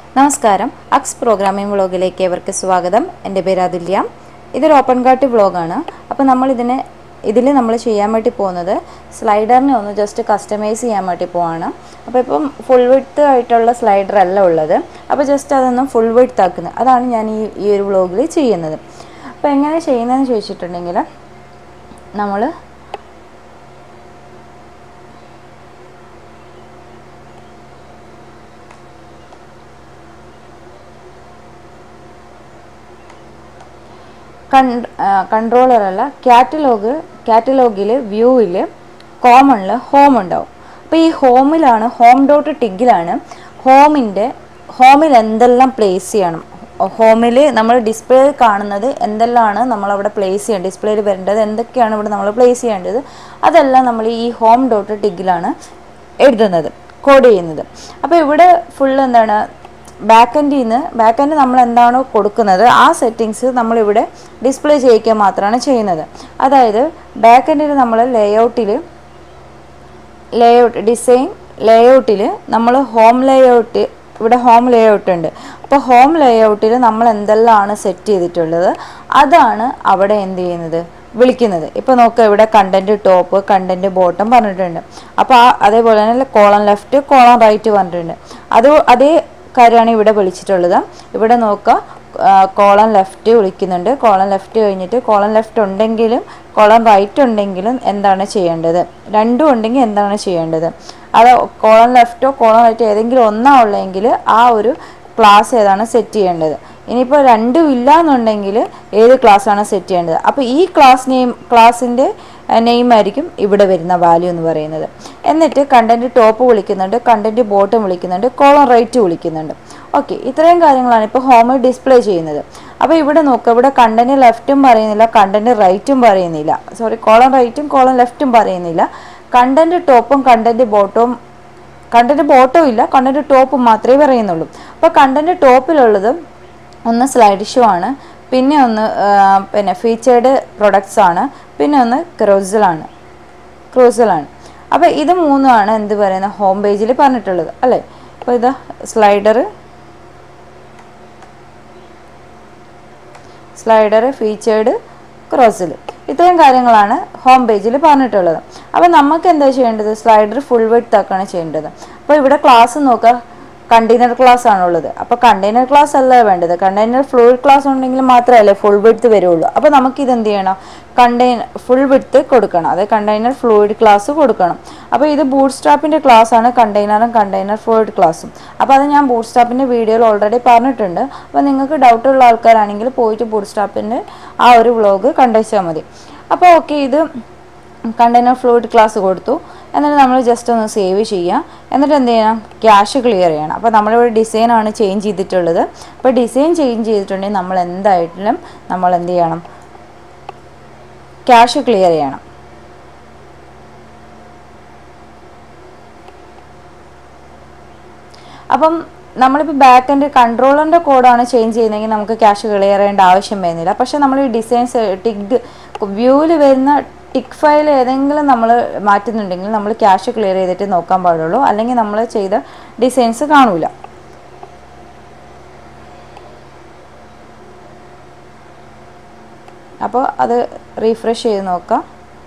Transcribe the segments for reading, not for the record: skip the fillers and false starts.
നമസ്കാരം. അക്സ് പ്രോഗ്രാമിംഗ് വ്ളോഗിലേക്ക് ഏവർക്ക് സ്വാഗതം. എൻ്റെ പേര് അതുല്യ. ഇതൊരു ഓപ്പൺ കാർട്ട് വ്ളോഗാണ്. അപ്പോൾ ഇതിൽ നമ്മൾ ചെയ്യാൻ വേണ്ടി പോകുന്നത് സ്ലൈഡറിനെ ഒന്ന് ജസ്റ്റ് കസ്റ്റമൈസ് ചെയ്യാൻ വേണ്ടി പോവാണ്. അപ്പോൾ ഇപ്പം ഫുൾ വിഡ്ത്ത് ആയിട്ടുള്ള സ്ലൈഡർ അല്ല ഉള്ളത്. അപ്പോൾ ജസ്റ്റ് അതൊന്നും ഫുൾ വിഡ്ത്ത് ആക്കുന്നത്, അതാണ് ഞാൻ ഈ ഒരു വ്ളോഗിൽ ചെയ്യുന്നത്. അപ്പോൾ എങ്ങനെ ചെയ്യുന്നതെന്ന് ചോദിച്ചിട്ടുണ്ടെങ്കിൽ നമ്മൾ കൺട്രോളറല്ല, കാറ്റലോഗിൽ വ്യൂവിൽ കോമണിൽ ഹോം ഉണ്ടാവും. അപ്പോൾ ഈ ഹോമിലാണ് home.tigലാണ് ഹോമിൽ എന്തെല്ലാം പ്ലേസ് ചെയ്യണം, ഹോമിൽ നമ്മൾ ഡിസ്പ്ലേ കാണുന്നത് എന്തെല്ലാമാണ് നമ്മളവിടെ പ്ലേസ് ചെയ്യേണ്ടത്, ഡിസ്പ്ലേയിൽ വരേണ്ടത് എന്തൊക്കെയാണ് ഇവിടെ നമ്മൾ പ്ലേസ് ചെയ്യേണ്ടത്, അതെല്ലാം നമ്മൾ ഈ home.tigലാണ് എഴുതുന്നത്, കോഡ് ചെയ്യുന്നത്. അപ്പോൾ ഇവിടെ ഫുൾ എന്താണ്, ബാക്ക് എൻഡ് നമ്മൾ എന്താണോ കൊടുക്കുന്നത് ആ സെറ്റിങ്സ് നമ്മളിവിടെ ഡിസ്പ്ലേ ചെയ്യിക്കുക മാത്രമാണ് ചെയ്യുന്നത്. അതായത് ബാക്ക് എൻഡിൽ നമ്മൾ ഡിസൈൻ ലേഔട്ടിൽ നമ്മൾ ഇവിടെ ഹോം ലേഔട്ട് ഉണ്ട്. അപ്പോൾ ഹോം ലേഔട്ടിൽ നമ്മൾ എന്തെല്ലാമാണ് സെറ്റ് ചെയ്തിട്ടുള്ളത് അതാണ് അവിടെ എന്ത് ചെയ്യുന്നത്, വിളിക്കുന്നത്. ഇപ്പോൾ നോക്കുക, ഇവിടെ കണ്ടൻറ്റ് ടോപ്പ്, കണ്ടൻറ്റ് ബോട്ടം പറഞ്ഞിട്ടുണ്ട്. അപ്പോൾ അതേപോലെ തന്നെ കോളം ലെഫ്റ്റ്, കോളം റൈറ്റ് പറഞ്ഞിട്ടുണ്ട്. അതേ കാര്യമാണ് ഇവിടെ വിളിച്ചിട്ടുള്ളത്. ഇവിടെ നോക്കുക, കോളം ലെഫ്റ്റ് വിളിക്കുന്നുണ്ട്. കോളം ലെഫ്റ്റ് കഴിഞ്ഞിട്ട് കോളം ലെഫ്റ്റ് ഉണ്ടെങ്കിലും കോളം റൈറ്റ് ഉണ്ടെങ്കിലും എന്താണ് ചെയ്യേണ്ടത്, രണ്ടും ഉണ്ടെങ്കിൽ എന്താണ് ചെയ്യേണ്ടത്, അത് കോളം ലെഫ്റ്റോ കോളം റൈറ്റോ ഏതെങ്കിലും ഒന്നാ ഉള്ളെങ്കിൽ ആ ഒരു ക്ലാസ് ഏതാണ് സെറ്റ് ചെയ്യേണ്ടത്. ഇനിയിപ്പോൾ രണ്ടും ഇല്ല എന്നുണ്ടെങ്കിൽ ഏത് ക്ലാസ്സാണ് സെറ്റ് ചെയ്യേണ്ടത്. അപ്പോൾ ഈ ക്ലാസ്സിൻ്റെ നെയിം ആയിരിക്കും ഇവിടെ വരുന്ന വാല്യൂ എന്ന് പറയുന്നത്. എന്നിട്ട് കണ്ടൻറ്റ് ടോപ്പ് വിളിക്കുന്നുണ്ട്, കണ്ടൻറ്റ് ബോട്ടം വിളിക്കുന്നുണ്ട്, കോളം റൈറ്റ് വിളിക്കുന്നുണ്ട്. ഓക്കെ, ഇത്രയും കാര്യങ്ങളാണ് ഇപ്പോൾ ഹോമിൽ ഡിസ്പ്ലേ ചെയ്യുന്നത്. അപ്പോൾ ഇവിടെ നോക്കുക, ഇവിടെ കണ്ടൻറ്റ് ലെഫ്റ്റും പറയുന്നില്ല, കണ്ടൻറ്റ് റൈറ്റും പറയുന്നില്ല, കോളം റൈറ്റും കോളം ലെഫ്റ്റും പറയുന്നില്ല. കണ്ടൻറ്റ് ടോപ്പും കണ്ടൻറ്റ് ബോട്ടവും ഇല്ല, കണ്ടൻറ്റ് ടോപ്പും മാത്രമേ പറയുന്നുള്ളൂ. അപ്പോൾ കണ്ടൻറ്റ് ടോപ്പിലുള്ളത് ഒന്ന് സ്ലൈഡ് ഷോ ആണ്, പിന്നെ ഒന്ന് ഫീച്ചേർഡ് പ്രൊഡക്ട്സ് ആണ്, പിന്നെ ഒന്ന് ക്രൂസലാണ്. അപ്പോൾ ഇത് മൂന്നുമാണ് എന്ത് പറയുന്ന ഹോം പേജിൽ പറഞ്ഞിട്ടുള്ളത് അല്ലേ. അപ്പോൾ ഇത് സ്ലൈഡർ, ഫീച്ചേർഡ്, ക്രോസിൽ, ഇത്രയും കാര്യങ്ങളാണ് ഹോം പേജിൽ പറഞ്ഞിട്ടുള്ളത്. അപ്പോൾ നമുക്ക് എന്താ ചെയ്യേണ്ടത്, സ്ലൈഡർ ഫുൾ വിഡ്ത്ത് ആക്കുകയാണ് ചെയ്യേണ്ടത്. അപ്പോൾ ഇവിടെ ക്ലാസ് നോക്കുക, കണ്ടെയ്നർ ക്ലാസ് ആണുള്ളത്. അപ്പോൾ കണ്ടെയ്നർ ക്ലാസ് അല്ല വേണ്ടത്, കണ്ടെയ്നർ ഫ്ലൂയിഡ് ക്ലാസ് ഉണ്ടെങ്കിൽ മാത്രമല്ലേ ഫുൾ വിഡ്ത്ത് വരുള്ളൂ. അപ്പോൾ നമുക്കിത് എന്ത് ചെയ്യണം, ഫുൾ വിഡ്ത്ത് കൊടുക്കണം, അതായത് കണ്ടെയ്നർ ഫ്ലൂയിഡ് ക്ലാസ് കൊടുക്കണം. അപ്പോൾ ഇത് ബൂട്ട്സ്ട്രാപ്പിൻ്റെ ക്ലാസ് ആണ്, കണ്ടെയ്നറും കണ്ടെയ്നർ ഫ്ലൂയിഡ് ക്ലാസ്സും. അപ്പോൾ അത് ഞാൻ ബൂട്ട്സ്ട്രാപ്പിൻ്റെ വീഡിയോയിൽ ഓൾറെഡി പറഞ്ഞിട്ടുണ്ട്. അപ്പോൾ നിങ്ങൾക്ക് ഡൗട്ടുള്ള ആൾക്കാരാണെങ്കിൽ പോയിട്ട് ബൂട്ട്സ്ട്രാപ്പിൻ്റെ ആ ഒരു വ്ളോഗ് കണ്ടുവച്ചാൽ മതി. അപ്പോൾ ഓക്കെ, ഇത് കണ്ടെയ്നർ ഫ്ലൂയിഡ് ക്ലാസ് കൊടുത്തു. എന്നിട്ട് നമ്മൾ ജസ്റ്റ് ഒന്ന് സേവ് ചെയ്യാം. എന്നിട്ട് എന്ത് ചെയ്യണം, ക്യാഷ് ക്ലിയർ ചെയ്യണം. അപ്പോൾ നമ്മളിവിടെ ഡിസൈനാണ് ചേഞ്ച് ചെയ്തിട്ടുള്ളത്. അപ്പോൾ ഡിസൈൻ ചേഞ്ച് ചെയ്തിട്ടുണ്ടെങ്കിൽ നമ്മൾ എന്തായിട്ടും നമ്മൾ എന്ത് ചെയ്യണം, ക്യാഷ് ക്ലിയർ ചെയ്യണം. അപ്പം നമ്മളിപ്പോൾ ബാക്ക് എൻഡ് കൺട്രോളറിൻ്റെ കോഡാണ് ചേഞ്ച് ചെയ്യുന്നതെങ്കിൽ നമുക്ക് ക്യാഷ് ക്ലിയർ ചെയ്യേണ്ട ആവശ്യം വരുന്നില്ല. പക്ഷേ നമ്മൾ ഈ ഡിസൈൻസ് വ്യൂവിൽ വരുന്ന ടിക്ക് ഫയൽ ഏതെങ്കിലും നമ്മൾ മാറ്റുന്നുണ്ടെങ്കിൽ നമ്മൾ ക്യാഷ് ക്ലിയർ ചെയ്തിട്ട് നോക്കാൻ പാടുള്ളൂ, അല്ലെങ്കിൽ നമ്മൾ ചെയ്ത ഡിസൈൻസ് കാണൂല. അപ്പോൾ അത് റീഫ്രഷ് ചെയ്ത് നോക്കാം.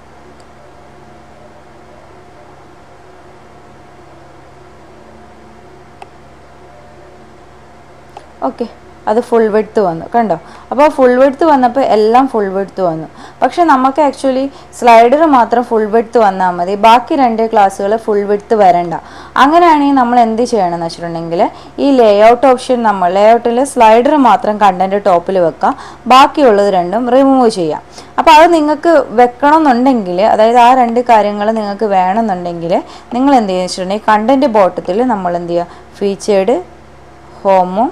ഓക്കെ, അത് ഫുൾ വിഡ്ത്ത് വന്നു, കണ്ടോ. അപ്പോൾ ഫുൾ വിഡ്ത്ത് വന്നപ്പോൾ എല്ലാം ഫുൾ വിഡ്ത്ത് വന്നു. പക്ഷെ നമുക്ക് ആക്ച്വലി സ്ലൈഡർ മാത്രം ഫുൾ വിഡ്ത്ത് വന്നാൽ മതി, ബാക്കി രണ്ട് ക്ലാസ്സുകൾ ഫുൾ വിഡ്ത്ത് വരണ്ട. അങ്ങനെയാണെങ്കിൽ നമ്മൾ എന്ത് ചെയ്യണം എന്ന് വെച്ചിട്ടുണ്ടെങ്കിൽ ഈ ലേഔട്ട് ഓപ്ഷൻ ലേഔട്ടിൽ സ്ലൈഡർ മാത്രം കണ്ടൻറ്റ് ടോപ്പിൽ വെക്കാം, ബാക്കിയുള്ളത് രണ്ടും റിമൂവ് ചെയ്യാം. അപ്പോൾ അത് നിങ്ങൾക്ക് വെക്കണമെന്നുണ്ടെങ്കിൽ, അതായത് ആ രണ്ട് കാര്യങ്ങൾ നിങ്ങൾക്ക് വേണമെന്നുണ്ടെങ്കിൽ നിങ്ങൾ എന്ത് ചെയ്യുക വെച്ചിട്ടുണ്ടെങ്കിൽ കണ്ടൻറ്റ് ബോട്ടത്തിൽ നമ്മൾ എന്ത് ചെയ്യുക, ഫീച്ചേർഡ്, ഹോമും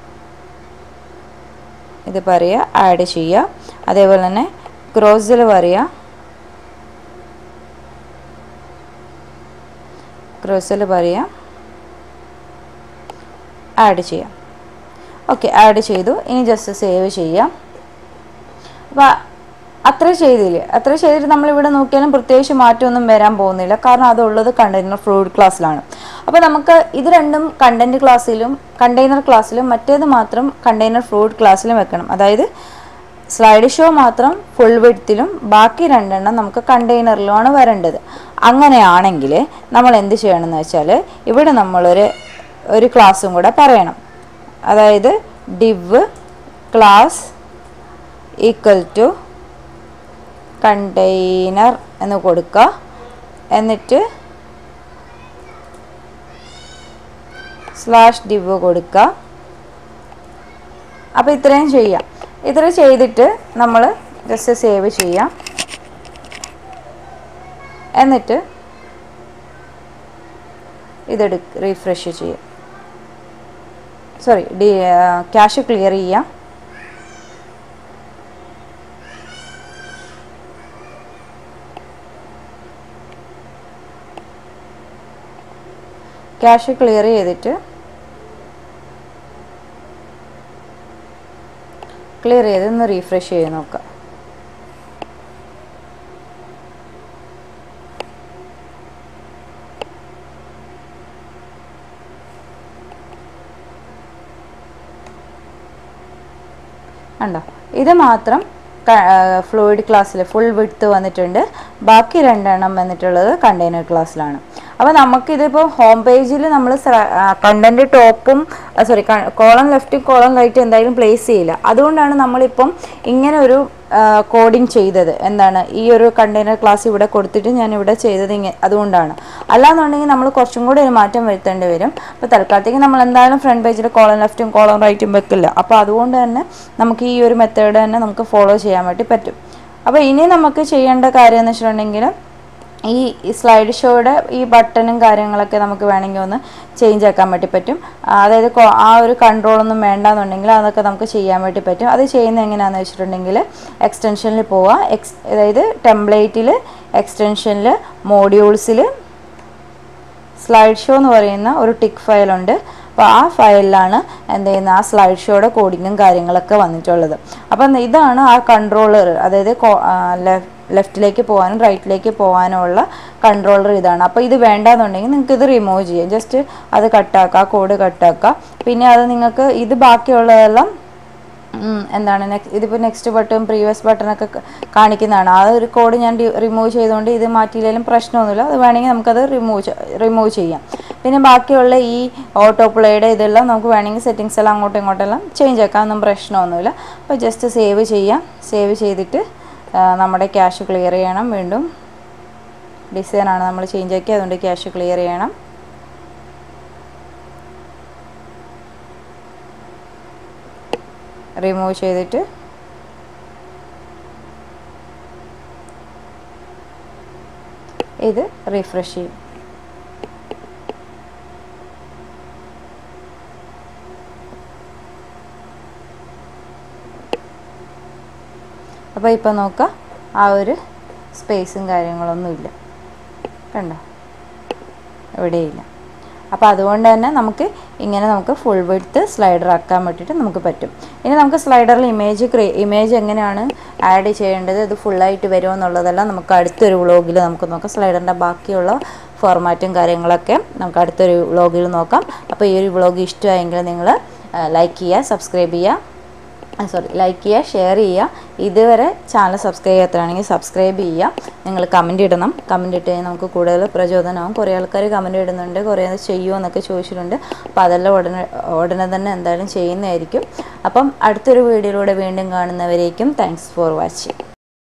ഇത് പറയുക, ആഡ് ചെയ്യുക. അതേപോലെ തന്നെ ക്രോസിൽ പറയുക, ആഡ് ചെയ്യാം. ഓക്കെ, ആഡ് ചെയ്തു. ഇനി ജസ്റ്റ് സേവ് ചെയ്യാം. അപ്പോൾ അത്ര ചെയ്തിട്ട് നമ്മളിവിടെ നോക്കിയാലും പ്രത്യേകിച്ച് മാറ്റമൊന്നും വരാൻ പോകുന്നില്ല, കാരണം അതുള്ളത് കണ്ടെയ്നർ ഫ്ലൂയിഡ് ക്ലാസ്സിലാണ്. അപ്പോൾ നമുക്ക് ഇത് രണ്ടും കണ്ടെയ്നർ ക്ലാസ്സിലും മറ്റേത് മാത്രം കണ്ടെയ്നർ ഫ്ലൂയിഡ് ക്ലാസ്സിലും വെക്കണം. അതായത് സ്ലൈഡ് ഷോ മാത്രം ഫുൾ വിഡ്ത്തിലും ബാക്കി രണ്ടെണ്ണം നമുക്ക് കണ്ടെയ്നറിലുമാണ് വരേണ്ടത്. അങ്ങനെയാണെങ്കിൽ നമ്മൾ എന്ത് ചെയ്യണമെന്ന് വെച്ചാൽ ഇവിടെ നമ്മളൊരു ക്ലാസ്സും കൂടെ പറയണം. അതായത് div class equal to container എന്ന് കൊടുക്കുക. എന്നിട്ട് /div കൊടുക്കുക. അപ്പോൾ ഇത്രയും ചെയ്യാം. ഇത്ര ചെയ്തിട്ട് നമ്മൾ ജസ്റ്റ് സേവ് ചെയ്യാം. എന്നിട്ട് റീഫ്രഷ് ചെയ്യാം. ക്യാഷ് ക്ലിയർ ചെയ്യാം. ക്യാഷ് ക്ലിയർ ചെയ്തിട്ട് ഒന്ന് റീഫ്രഷ് ചെയ്ത് നോക്കാം. കണ്ടോ, ഇത് മാത്രം ഫ്ലൂയിഡ് ക്ലാസ്സിൽ ഫുൾ വിഡ്ത്ത് വന്നിട്ടുണ്ട്. ബാക്കി രണ്ടെണ്ണം വന്നിട്ടുള്ളത് കണ്ടെയ്നർ ക്ലാസ്സിലാണ്. അപ്പോൾ നമുക്കിതിപ്പോൾ ഹോം പേജിൽ നമ്മൾ കണ്ടന്റ് ടോപ്പും കോളം ലെഫ്റ്റും കോളം റൈറ്റും എന്തായാലും പ്ലേസ് ചെയ്യില്ല. അതുകൊണ്ടാണ് നമ്മളിപ്പം ഇങ്ങനെ ഒരു കോഡിങ് ചെയ്തത്. എന്താണ്, ഈ ഒരു കണ്ടെയ്നർ ക്ലാസ് ഇവിടെ കൊടുത്തിട്ട് ഞാൻ ഇവിടെ ചെയ്തത് അതുകൊണ്ടാണ്. അല്ലാന്നുണ്ടെങ്കിൽ നമ്മൾ കുറച്ചും കൂടി ഒരു മാറ്റം വരുത്തേണ്ടി വരും. അപ്പോൾ തൽക്കാലത്തേക്ക് നമ്മൾ എന്തായാലും ഫ്രണ്ട് പേജിൽ കോളം ലെഫ്റ്റും കോളം റൈറ്റും വെക്കില്ല. അപ്പോൾ അതുകൊണ്ട് തന്നെ നമുക്ക് ഈ ഒരു മെത്തേഡ് തന്നെ നമുക്ക് ഫോളോ ചെയ്യാൻ വേണ്ടി പറ്റും. അപ്പോൾ ഇനി നമുക്ക് ചെയ്യേണ്ട കാര്യം എന്ന് വെച്ചിട്ടുണ്ടെങ്കിൽ ഈ സ്ലൈഡ് ഷോയുടെ ഈ ബട്ടണും കാര്യങ്ങളൊക്കെ നമുക്ക് വേണമെങ്കിൽ ഒന്ന് ചേഞ്ച് ആക്കാൻ വേണ്ടി പറ്റും. അതായത് ആ ഒരു കൺട്രോളൊന്നും വേണ്ടാന്നുണ്ടെങ്കിൽ അതൊക്കെ നമുക്ക് ചെയ്യാൻ വേണ്ടി പറ്റും. അത് ചെയ്യുന്നത് എങ്ങനെയാണെന്ന് വെച്ചിട്ടുണ്ടെങ്കിൽ എക്സ്റ്റൻഷനിൽ പോവുക. അതായത് ടെംപ്ലേറ്റിൽ എക്സ്റ്റൻഷനിൽ മോഡ്യൂൾസിൽ സ്ലൈഡ് ഷോ എന്ന് പറയുന്ന ഒരു ടിക്ക് ഫയലുണ്ട്. അപ്പോൾ ആ ഫയലിലാണ് എന്ത് ചെയ്യുന്നത്, ആ സ്ലൈഡ് ഷോയുടെ കോഡിങ്ങും കാര്യങ്ങളൊക്കെ വന്നിട്ടുള്ളത്. അപ്പം ഇതാണ് ആ കൺട്രോളർ. അതായത് ലെഫ്റ്റിലേക്ക് പോകാനും റൈറ്റിലേക്ക് പോകാനുമുള്ള കൺട്രോളർ ഇതാണ്. അപ്പോൾ ഇത് വേണ്ടാന്നുണ്ടെങ്കിൽ നിങ്ങൾക്ക് ഇത് റിമൂവ് ചെയ്യാം. ജസ്റ്റ് അത് കട്ടാക്കുക, കോഡ് കട്ടാക്കുക. പിന്നെ അത് നിങ്ങൾക്ക് ഇത് ബാക്കിയുള്ളതെല്ലാം ഇതിപ്പോൾ നെക്സ്റ്റ് ബട്ടൺ പ്രീവിയസ് ബട്ടണൊക്കെ കാണിക്കുന്നതാണ്. ആ ഒരു കോഡ് ഞാൻ റിമൂവ് ചെയ്തുകൊണ്ട് ഇത് മാറ്റിയില്ലെങ്കിലും പ്രശ്നമൊന്നുമില്ല. അത് വേണമെങ്കിൽ നമുക്കത് റിമൂവ് ചെയ്യാം. പിന്നെ ബാക്കിയുള്ള ഈ ഓട്ടോ പ്ലേയുടെ ഇതെല്ലാം നമുക്ക് വേണമെങ്കിൽ സെറ്റിങ്സ് എല്ലാം അങ്ങോട്ടും ഇങ്ങോട്ടെല്ലാം ചേഞ്ച് ആക്കാം. ഒന്നും പ്രശ്നമൊന്നുമില്ല. അപ്പോൾ ജസ്റ്റ് സേവ് ചെയ്യാം. സേവ് ചെയ്തിട്ട് നമ്മുടെ ക്യാഷ് ക്ലിയർ ചെയ്യണം. വീണ്ടും ഡിസൈനാണ് നമ്മൾ ചേഞ്ച് ആക്കി, അതുകൊണ്ട് ക്യാഷ് ക്ലിയർ ചെയ്യണം. റിമൂവ് ചെയ്തിട്ട് ഇത് റീഫ്രഷ് ചെയ്യും. അപ്പോൾ ഇപ്പോൾ നോക്കുക, ആ ഒരു സ്പേസും കാര്യങ്ങളൊന്നുമില്ല. കണ്ടോ, എവിടെയില്ല. അപ്പോൾ അതുകൊണ്ട് തന്നെ നമുക്ക് ഫുൾ വിഡ്ത്ത് സ്ലൈഡർ ആക്കാൻ വേണ്ടിയിട്ട് നമുക്ക് പറ്റും. ഇനി നമുക്ക് സ്ലൈഡറിൽ ഇമേജ് എങ്ങനെയാണ് ആഡ് ചെയ്യേണ്ടത്, ഇത് ഫുള്ളായിട്ട് വരുമോ എന്നുള്ളതെല്ലാം നമുക്ക് അടുത്തൊരു വ്ളോഗിൽ നമുക്ക് നോക്കാം. സ്ലൈഡറിൻ്റെ ബാക്കിയുള്ള ഫോർമാറ്റും കാര്യങ്ങളൊക്കെ നമുക്ക് അടുത്തൊരു വ്ളോഗിൽ നോക്കാം. അപ്പോൾ ഈ ഒരു വ്ളോഗ് ഇഷ്ടമായെങ്കിൽ നിങ്ങൾ ലൈക്ക് ചെയ്യുക, ഷെയർ ചെയ്യുക. ഇതുവരെ ചാനൽ സബ്സ്ക്രൈബ് ചെയ്യാത്തതാണെങ്കിൽ സബ്സ്ക്രൈബ് ചെയ്യുക. നിങ്ങൾ കമൻറ്റ് ഇടണം. കമൻറ്റ് ഇട്ട് കഴിഞ്ഞാൽ നമുക്ക് കൂടുതൽ പ്രചോദനമാകും. കുറേ ആൾക്കാർ കമൻറ്റ് ഇടുന്നുണ്ട്, കുറേ ചെയ്യുമോ എന്നൊക്കെ ചോദിച്ചിട്ടുണ്ട്. അപ്പോൾ അതെല്ലാം ഉടനെ തന്നെ എന്തായാലും ചെയ്യുന്നതായിരിക്കും. അപ്പം അടുത്തൊരു വീഡിയോയിലൂടെ വീണ്ടും കാണുന്നവരേക്കും താങ്ക്സ് ഫോർ വാച്ചിങ്.